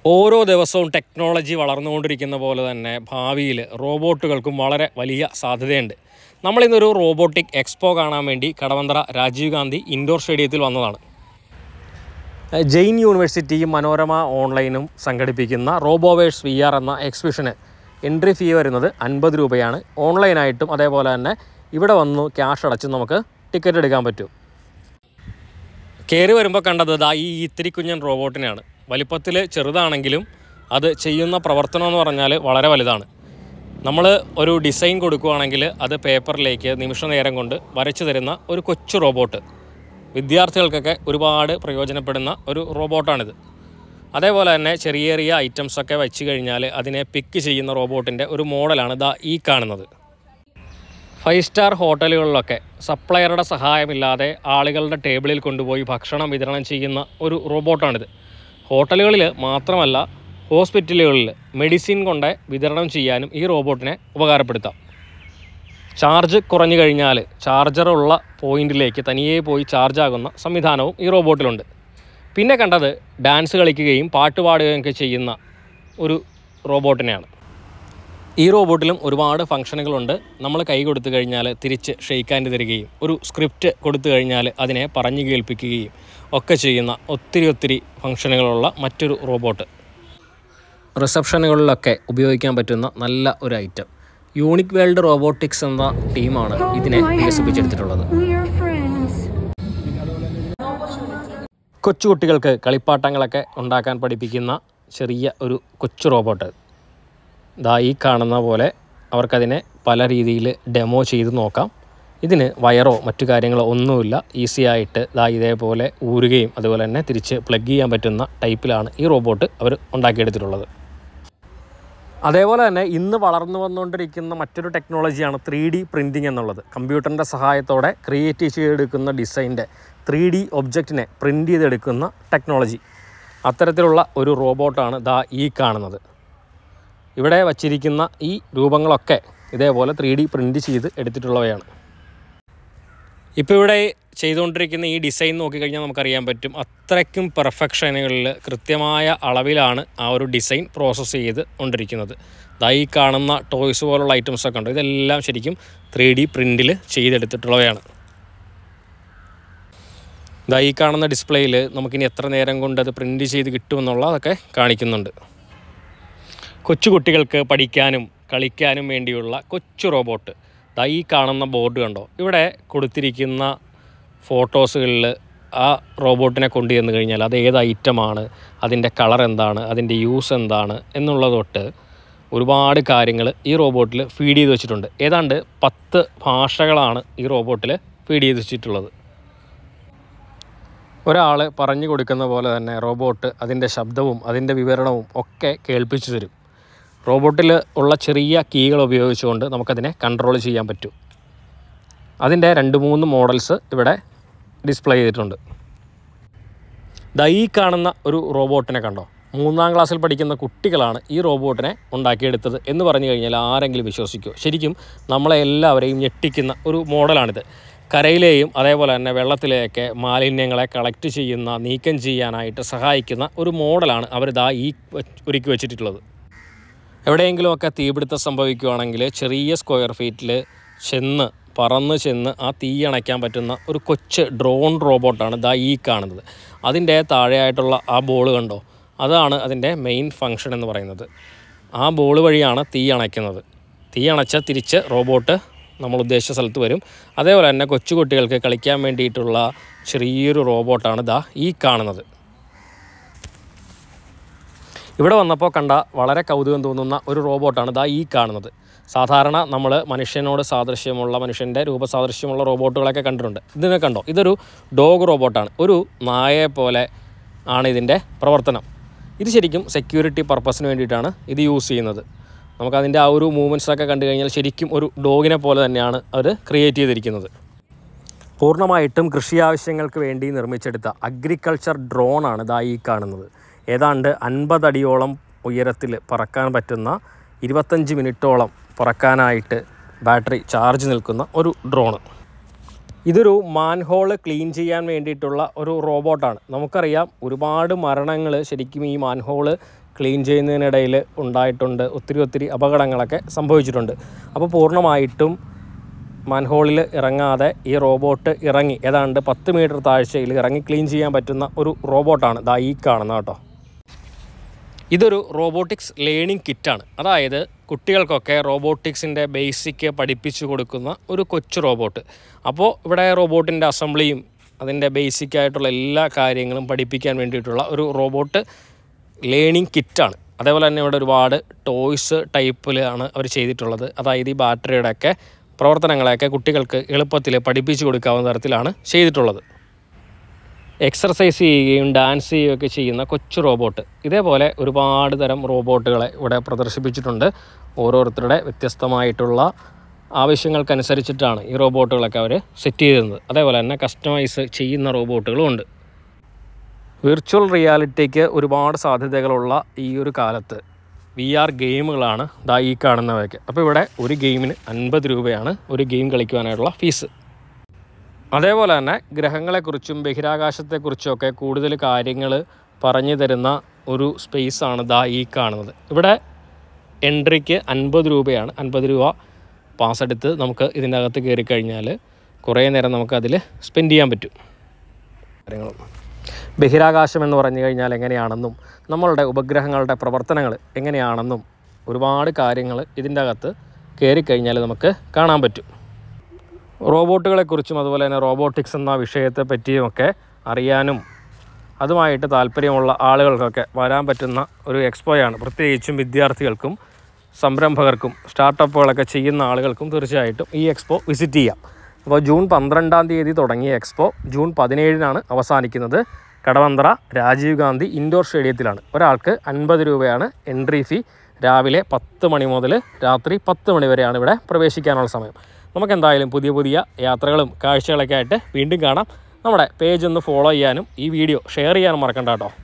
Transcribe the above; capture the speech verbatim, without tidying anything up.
ഓരോ ദിവസവും ടെക്നോളജി വളർന്നുകൊണ്ടിരിക്കുന്ന പോലെ തന്നെ ഭാവിയിൽ റോബോട്ടുകൾക്കും വളരെ വലിയ സാധ്യതയുണ്ട്. നമ്മളിന്നൊരു റോബോട്ടിക് എക്സ്പോ കാണാൻ വേണ്ടി കടവന്ത്ര രാജീവ് ഗാന്ധി ഇൻഡോർ സ്റ്റേഡിയത്തിൽ വന്നതാണ്. ജെയിൻ യൂണിവേഴ്സിറ്റിയും മനോരമ ഓൺലൈനും സംഘടിപ്പിക്കുന്ന റോബോവേഴ്സ് വി ആർ എന്ന എക്സിബിഷന് എൻട്രി ഫീ വരുന്നത് അൻപത് രൂപയാണ്. ഓൺലൈനായിട്ടും അതേപോലെ തന്നെ ഇവിടെ വന്നു ക്യാഷ് അടച്ച് നമുക്ക് ടിക്കറ്റ് എടുക്കാൻ പറ്റും. കയറി വരുമ്പോൾ കണ്ടത് ദാ ഈ ഇത്തിരി കുഞ്ഞൻ റോബോട്ടിനെയാണ്. വലിപ്പത്തിൽ ചെറുതാണെങ്കിലും അത് ചെയ്യുന്ന പ്രവർത്തനം എന്ന് പറഞ്ഞാൽ വളരെ വലുതാണ്. നമ്മൾ ഒരു ഡിസൈൻ കൊടുക്കുകയാണെങ്കിൽ അത് പേപ്പറിലേക്ക് നിമിഷ നേരം കൊണ്ട് വരച്ചു തരുന്ന ഒരു കൊച്ചു റോബോട്ട്. വിദ്യാർത്ഥികൾക്കൊക്കെ ഒരുപാട് പ്രയോജനപ്പെടുന്ന ഒരു റോബോട്ടാണിത്. അതേപോലെ തന്നെ ചെറിയ ചെറിയ ഐറ്റംസൊക്കെ വെച്ച് കഴിഞ്ഞാൽ അതിനെ പിക്ക് ചെയ്യുന്ന റോബോട്ടിൻ്റെ ഒരു മോഡലാണ് ദാ ഈ കാണുന്നത്. ഫൈവ് സ്റ്റാർ ഹോട്ടലുകളിലൊക്കെ സപ്ലയറുടെ സഹായമില്ലാതെ ആളുകളുടെ ടേബിളിൽ കൊണ്ടുപോയി ഭക്ഷണം വിതരണം ചെയ്യുന്ന ഒരു റോബോട്ടാണിത്. ഹോട്ടലുകളിൽ മാത്രമല്ല, ഹോസ്പിറ്റലുകളിൽ മെഡിസിൻ കൊണ്ട് വിതരണം ചെയ്യാനും ഈ റോബോട്ടിനെ ഉപകാരപ്പെടുത്താം. ചാർജ് കുറഞ്ഞു കഴിഞ്ഞാൽ ചാർജറുള്ള പോയിന്റിലേക്ക് തനിയെ പോയി ചാർജാകുന്ന സംവിധാനവും ഈ റോബോട്ടിലുണ്ട്. പിന്നെ കണ്ടത് ഡാൻസ് കളിക്കുകയും പാട്ട് പാടുകയൊക്കെ ചെയ്യുന്ന ഒരു റോബോട്ടിനെയാണ്. ഈ റോബോട്ടിലും ഒരുപാട് ഫംഗ്ഷനുകളുണ്ട്. നമ്മൾ കൈ കൊടുത്തു കഴിഞ്ഞാൽ തിരിച്ച് ഷെയ്ക്ക് ഹാൻഡ് തരികയും ഒരു സ്ക്രിപ്റ്റ് കൊടുത്തു കഴിഞ്ഞാൽ അതിനെ പറഞ്ഞു കേൾപ്പിക്കുകയും ഒക്കെ ചെയ്യുന്ന ഒത്തിരി ഒത്തിരി ഫംഗ്ഷനുകളുള്ള മറ്റൊരു റോബോട്ട്. റിസപ്ഷനുകളിലൊക്കെ ഉപയോഗിക്കാൻ പറ്റുന്ന നല്ല ഒരു ഐറ്റം. യൂണിക് വേൾഡ് റോബോട്ടിക്സ് എന്ന ടീമാണ് ഇതിനെ വികസിപ്പിച്ചെടുത്തിട്ടുള്ളത്. കൊച്ചുകുട്ടികൾക്ക് കളിപ്പാട്ടങ്ങളൊക്കെ ഉണ്ടാക്കാൻ പഠിപ്പിക്കുന്ന ചെറിയ ഒരു കൊച്ചു റോബോട്ട്. ദാ ഈ കാണുന്ന പോലെ അവർക്കതിനെ പല രീതിയിൽ ഡെമോ ചെയ്ത് നോക്കാം. ഇതിന് വയറോ മറ്റു കാര്യങ്ങളോ ഒന്നുമില്ല. ഈസി ആയിട്ട് ദാ ഇതേപോലെ ഊരുകയും അതുപോലെ തന്നെ തിരിച്ച് പ്ലഗ് ചെയ്യാൻ പറ്റുന്ന ടൈപ്പിലാണ് ഈ റോബോട്ട് അവർ ഉണ്ടാക്കിയെടുത്തിട്ടുള്ളത്. അതേപോലെ തന്നെ ഇന്ന് വളർന്നു വന്നുകൊണ്ടിരിക്കുന്ന മറ്റൊരു ടെക്നോളജിയാണ് ത്രീ ഡി പ്രിൻറ്റിംഗ് എന്നുള്ളത്. കമ്പ്യൂട്ടറിൻ്റെ സഹായത്തോടെ ക്രിയേറ്റ് ചെയ്തെടുക്കുന്ന ഡിസൈൻ്റെ ത്രീ ഡി ഒബ്ജക്റ്റിനെ പ്രിൻറ്റ് ചെയ്തെടുക്കുന്ന ടെക്നോളജി. അത്തരത്തിലുള്ള ഒരു റോബോട്ടാണ് ദാ ഈ കാണുന്നത്. ഇവിടെ വച്ചിരിക്കുന്ന ഈ രൂപങ്ങളൊക്കെ ഇതേപോലെ ത്രീ ഡി പ്രിൻറ്റ് ചെയ്ത് എടുത്തിട്ടുള്ളവയാണ്. ഇപ്പോൾ ഇവിടെ ചെയ്തുകൊണ്ടിരിക്കുന്ന ഈ ഡിസൈൻ നോക്കിക്കഴിഞ്ഞാൽ നമുക്കറിയാൻ പറ്റും അത്രയ്ക്കും പെർഫെക്ഷനുകളിൽ കൃത്യമായ അളവിലാണ് ആ ഒരു ഡിസൈൻ പ്രോസസ്സ് ചെയ്ത് കൊണ്ടിരിക്കുന്നത്. ദാ ഈ കാണുന്ന ടോയ്സ് പോലുള്ള ഐറ്റംസൊക്കെ ഉണ്ട്. ഇതെല്ലാം ശരിക്കും ത്രീ ഡി പ്രിൻറ്റിൽ ചെയ്തെടുത്തിട്ടുള്ളവയാണ്. ദാ ഈ കാണുന്ന ഡിസ്പ്ലേയിൽ നമുക്കിനി എത്ര നേരം കൊണ്ട് അത് പ്രിൻറ്റ് ചെയ്ത് കിട്ടുമെന്നുള്ളതൊക്കെ കാണിക്കുന്നുണ്ട്. കൊച്ചുകുട്ടികൾക്ക് പഠിക്കാനും കളിക്കാനും വേണ്ടിയുള്ള കൊച്ചു റോബോട്ട്. ദാ ഈ കാണുന്ന ബോർഡ് കണ്ടോ? ഇവിടെ കൊടുത്തിരിക്കുന്ന ഫോട്ടോസുകളിൽ ആ റോബോട്ടിനെ കൊണ്ടു ചെന്ന് കഴിഞ്ഞാൽ അത് ഏത് ഐറ്റമാണ്, അതിൻ്റെ കളർ എന്താണ്, അതിൻ്റെ യൂസ് എന്താണ് എന്നുള്ളത് തൊട്ട് ഒരുപാട് കാര്യങ്ങൾ ഈ റോബോട്ടിൽ ഫീഡ് ചെയ്ത് വെച്ചിട്ടുണ്ട്. ഏതാണ്ട് പത്ത് ഭാഷകളാണ് ഈ റോബോട്ടിൽ ഫീഡ് ചെയ്ത് വെച്ചിട്ടുള്ളത്. ഒരാൾ പറഞ്ഞു കൊടുക്കുന്ന പോലെ തന്നെ റോബോട്ട് അതിൻ്റെ ശബ്ദവും അതിൻ്റെ വിവരണവും ഒക്കെ കേൾപ്പിച്ചു തരും. റോബോട്ടിൽ ഉള്ള ചെറിയ കീകൾ ഉപയോഗിച്ചുകൊണ്ട് നമുക്കതിനെ കൺട്രോൾ ചെയ്യാൻ പറ്റും. അതിൻ്റെ രണ്ട് മൂന്ന് മോഡൽസ് ഇവിടെ ഡിസ്പ്ലേ ചെയ്തിട്ടുണ്ട്. ദാ ഈ കാണുന്ന ഒരു റോബോട്ടിനെ കണ്ടോ? മൂന്നാം ക്ലാസ്സിൽ പഠിക്കുന്ന കുട്ടികളാണ് ഈ റോബോട്ടിനെ ഉണ്ടാക്കിയെടുത്തത് എന്ന് പറഞ്ഞു കഴിഞ്ഞാൽ ആരെങ്കിലും വിശ്വസിക്കുമോ? ശരിക്കും നമ്മളെ എല്ലാവരെയും ഞെട്ടിക്കുന്ന ഒരു മോഡലാണിത്. കരയിലെയും അതേപോലെ തന്നെ വെള്ളത്തിലെയൊക്കെ മാലിന്യങ്ങളെ കളക്ട് ചെയ്യുന്ന, നീക്കം ചെയ്യാനായിട്ട് സഹായിക്കുന്ന ഒരു മോഡലാണ് അവർ ദാ ഈ ഒരുക്കി വെച്ചിട്ടുള്ളത്. എവിടെയെങ്കിലുമൊക്കെ തീപിടുത്തം സംഭവിക്കുകയാണെങ്കിൽ ചെറിയ സ്ക്വയർ ഫീറ്റിൽ ചെന്ന് പറന്ന് ചെന്ന് ആ തീ അണയ്ക്കാൻ പറ്റുന്ന ഒരു കൊച്ച് ഡ്രോൺ റോബോട്ടാണ് ദാ ഈ കാണുന്നത്. അതിൻ്റെ താഴെയായിട്ടുള്ള ആ ബോൾ കണ്ടോ? അതാണ് അതിൻ്റെ മെയിൻ ഫങ്ഷൻ എന്ന് പറയുന്നത്. ആ ബോൾ വഴിയാണ് തീ അണയ്ക്കുന്നത്. തീ അണച്ച തിരിച്ച് റോബോട്ട് നമ്മൾ ഉദ്ദേശിച്ച സ്ഥലത്ത് വരും. അതേപോലെ തന്നെ കൊച്ചുകുട്ടികൾക്ക് കളിക്കാൻ വേണ്ടിയിട്ടുള്ള ചെറിയൊരു റോബോട്ടാണ് ദാ ഈ കാണുന്നത്. ഇവിടെ വന്നപ്പോൾ കണ്ട വളരെ കൗതുകം തോന്നുന്ന ഒരു റോബോട്ടാണ് ദാ ഈ കാണുന്നത്. സാധാരണ നമ്മൾ മനുഷ്യനോട് സാദൃശ്യമുള്ള, മനുഷ്യൻ്റെ രൂപസാദൃശ്യമുള്ള റോബോട്ടുകളൊക്കെ കണ്ടിട്ടുണ്ട്. ഇതിനെ കണ്ടോ? ഇതൊരു ഡോഗ് റോബോട്ടാണ്. ഒരു നായയെ പോലെ ആണ് ഇതിൻ്റെ പ്രവർത്തനം. ഇത് ശരിക്കും സെക്യൂരിറ്റി പർപ്പസിന് വേണ്ടിയിട്ടാണ് ഇത് യൂസ് ചെയ്യുന്നത്. നമുക്കതിൻ്റെ ആ ഒരു മൂവ്മെൻറ്റ്സൊക്കെ കണ്ടു കഴിഞ്ഞാൽ ശരിക്കും ഒരു ഡോഗിനെ പോലെ തന്നെയാണ് അവർ ക്രിയേറ്റ് ചെയ്തിരിക്കുന്നത്. പൂർണ്ണമായിട്ടും കൃഷി ആവശ്യങ്ങൾക്ക് വേണ്ടി നിർമ്മിച്ചെടുത്ത അഗ്രികൾച്ചർ ഡ്രോണാണ് ദാ ഈ കാണുന്നത്. ഏതാണ്ട് അൻപതടിയോളം ഉയരത്തിൽ പറക്കാൻ പറ്റുന്ന, ഇരുപത്തഞ്ച് മിനിറ്റോളം പറക്കാനായിട്ട് ബാറ്ററി ചാർജ് നിൽക്കുന്ന ഒരു ഡ്രോണ്. ഇതൊരു മാൻഹോള് ക്ലീൻ ചെയ്യാൻ വേണ്ടിയിട്ടുള്ള ഒരു റോബോട്ടാണ്. നമുക്കറിയാം ഒരുപാട് മരണങ്ങൾ ശരിക്കും ഈ മാൻഹോള് ക്ലീൻ ചെയ്യുന്നതിനിടയിൽ ഉണ്ടായിട്ടുണ്ട്, ഒത്തിരി ഒത്തിരി അപകടങ്ങളൊക്കെ സംഭവിച്ചിട്ടുണ്ട്. അപ്പോൾ പൂർണ്ണമായിട്ടും മാൻഹോളിൽ ഇറങ്ങാതെ ഈ റോബോട്ട് ഇറങ്ങി ഏതാണ്ട് പത്ത് മീറ്റർ താഴ്ചയിൽ ഇറങ്ങി ക്ലീൻ ചെയ്യാൻ പറ്റുന്ന ഒരു റോബോട്ടാണ് ദാ ഈ കാണുന്നത് കേട്ടോ. ഇതൊരു റോബോട്ടിക്സ് ലേണിംഗ് കിറ്റാണ്. അതായത് കുട്ടികൾക്കൊക്കെ റോബോട്ടിക്സിൻ്റെ ബേസിക് പഠിപ്പിച്ചു കൊടുക്കുന്ന ഒരു കൊച്ചു റോബോട്ട്. അപ്പോൾ ഇവിടെ റോബോട്ടിൻ്റെ അസംബ്ലിയും അതിൻ്റെ ബേസിക് ആയിട്ടുള്ള എല്ലാ കാര്യങ്ങളും പഠിപ്പിക്കാൻ വേണ്ടിയിട്ടുള്ള ഒരു റോബോട്ട് ലേണിംഗ് കിറ്റാണ്. അതേപോലെ തന്നെ ഇവിടെ ഒരുപാട് ടോയ്സ് ടൈപ്പിലാണ് അവർ ചെയ്തിട്ടുള്ളത്. അതായത് ഈ ബാറ്ററിയുടെയൊക്കെ പ്രവർത്തനങ്ങളെയൊക്കെ കുട്ടികൾക്ക് എളുപ്പത്തിൽ പഠിപ്പിച്ചു കൊടുക്കാവുന്ന തരത്തിലാണ് ചെയ്തിട്ടുള്ളത്. എക്സർസൈസ് ചെയ്യുകയും ഡാൻസ് ചെയ്യുകയൊക്കെ ചെയ്യുന്ന കൊച്ചു റോബോട്ട്. ഇതേപോലെ ഒരുപാട് തരം റോബോട്ടുകളെ ഇവിടെ പ്രദർശിപ്പിച്ചിട്ടുണ്ട്. ഓരോരുത്തരുടെ വ്യത്യസ്തമായിട്ടുള്ള ആവശ്യങ്ങൾക്കനുസരിച്ചിട്ടാണ് ഈ റോബോട്ടുകളൊക്കെ അവർ സെറ്റ് ചെയ്തിരുന്നത്. അതേപോലെ തന്നെ കസ്റ്റമൈസ് ചെയ്യുന്ന റോബോട്ടുകളും ഉണ്ട്. വിർച്വൽ റിയാലിറ്റിക്ക് ഒരുപാട് സാധ്യതകളുള്ള ഈ ഒരു കാലത്ത് വി ആർ ഗെയിമുകളാണ് ദാ ഈ കാണുന്നവയൊക്കെ. അപ്പോൾ ഇവിടെ ഒരു ഗെയിമിന് അൻപത് രൂപയാണ് ഒരു ഗെയിം കളിക്കുവാനായിട്ടുള്ള ഫീസ്. അതേപോലെ തന്നെ ഗ്രഹങ്ങളെക്കുറിച്ചും ബഹിരാകാശത്തെക്കുറിച്ചുമൊക്കെ കൂടുതൽ കാര്യങ്ങൾ പറഞ്ഞു തരുന്ന ഒരു സ്പേസാണ് ദാ ഈ കാണുന്നത്. ഇവിടെ എൻട്രിക്ക് അൻപത് രൂപയാണ്. അൻപത് രൂപ പാസ് എടുത്ത് നമുക്ക് ഇതിൻ്റെ അകത്ത് കയറി കഴിഞ്ഞാൽ കുറേ നേരം നമുക്കതിൽ സ്പെൻഡ് ചെയ്യാൻ പറ്റും. കാര്യങ്ങളും ബഹിരാകാശം എന്ന് പറഞ്ഞു കഴിഞ്ഞാൽ എങ്ങനെയാണെന്നും നമ്മളുടെ ഉപഗ്രഹങ്ങളുടെ പ്രവർത്തനങ്ങൾ എങ്ങനെയാണെന്നും ഒരുപാട് കാര്യങ്ങൾ ഇതിൻ്റെ അകത്ത് കയറിക്കഴിഞ്ഞാൽ നമുക്ക് കാണാൻ പറ്റും. റോബോട്ടുകളെക്കുറിച്ചും അതുപോലെ തന്നെ റോബോട്ടിക്സ് എന്ന വിഷയത്തെ പറ്റിയുമൊക്കെ അറിയാനും അതുമായിട്ട് താല്പര്യമുള്ള ആളുകൾക്കൊക്കെ വരാൻ പറ്റുന്ന ഒരു എക്സ്പോയാണ്. പ്രത്യേകിച്ചും വിദ്യാർത്ഥികൾക്കും സംരംഭകർക്കും സ്റ്റാർട്ടപ്പുകളൊക്കെ ചെയ്യുന്ന ആളുകൾക്കും തീർച്ചയായിട്ടും ഈ എക്സ്പോ വിസിറ്റ് ചെയ്യാം. അപ്പോൾ ജൂൺ പന്ത്രണ്ടാം തീയതി തുടങ്ങിയ എക്സ്പോ ജൂൺ പതിനേഴിനാണ് അവസാനിക്കുന്നത്. കടവന്ത്ര രാജീവ് ഗാന്ധി ഇൻഡോർ സ്റ്റേഡിയത്തിലാണ്. ഒരാൾക്ക് അൻപത് രൂപയാണ് എൻട്രി ഫീ. രാവിലെ പത്ത് മണി മുതൽ രാത്രി പത്ത് മണി വരെയാണ് ഇവിടെ പ്രവേശിക്കാനുള്ള സമയം. നമുക്കെന്തായാലും പുതിയ പുതിയ യാത്രകളും കാഴ്ചകളൊക്കെ ആയിട്ട് വീണ്ടും കാണാം. നമ്മുടെ പേജ് ഒന്ന് ഫോളോ ചെയ്യാനും ഈ വീഡിയോ ഷെയർ ചെയ്യാനും മറക്കണ്ട കേട്ടോ.